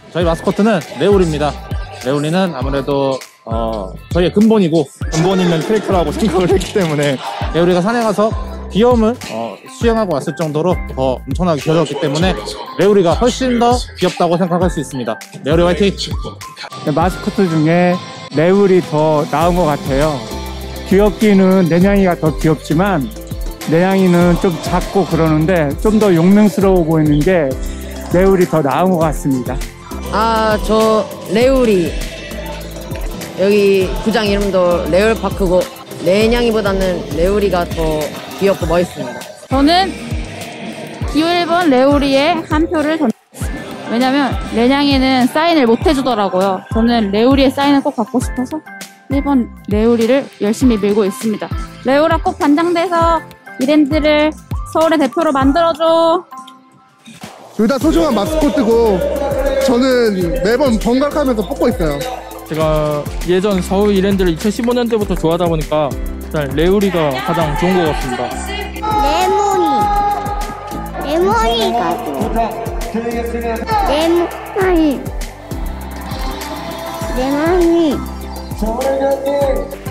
저희 마스코트는 레오리입니다. 레오리는 아무래도 저희의 근본이고 근본 있는 캐릭터라고 생각을 했기 때문에 레오리가 산에 가서 귀여움을 수행하고 왔을 정도로 더 엄청나게 귀여웠기 때문에 레오리가 훨씬 더 귀엽다고 생각할 수 있습니다. 레오리 화이팅! 마스코트 중에 레오리 더 나은 것 같아요. 귀엽기는 내냥이가 더 귀엽지만 내냥이는 좀 작고 그러는데 좀 더 용맹스러워 보이는 게 레오리 더 나은 것 같습니다. 저 레오리. 여기 구장 이름도 레올파크고 내냥이보다는 레오리가 더 귀엽고 멋있습니다. 저는 기호 1번 레오리에 한 표를 던졌습니다. 왜냐면 내냥이는 사인을 못 해주더라고요. 저는 레오리의 사인을 꼭 받고 싶어서 1번 레오리를 열심히 밀고 있습니다. 레오라 꼭 반장돼서 이랜드를 서울의 대표로 만들어줘. 둘 다 소중한 마스코트고 저는 매번 번갈아가면서 뽑고 있어요. 제가 예전 서울 이랜드를 2015년대부터 좋아하다 보니까 일단 레오리가 가장 좋은 것 같습니다. 레모니가 레모니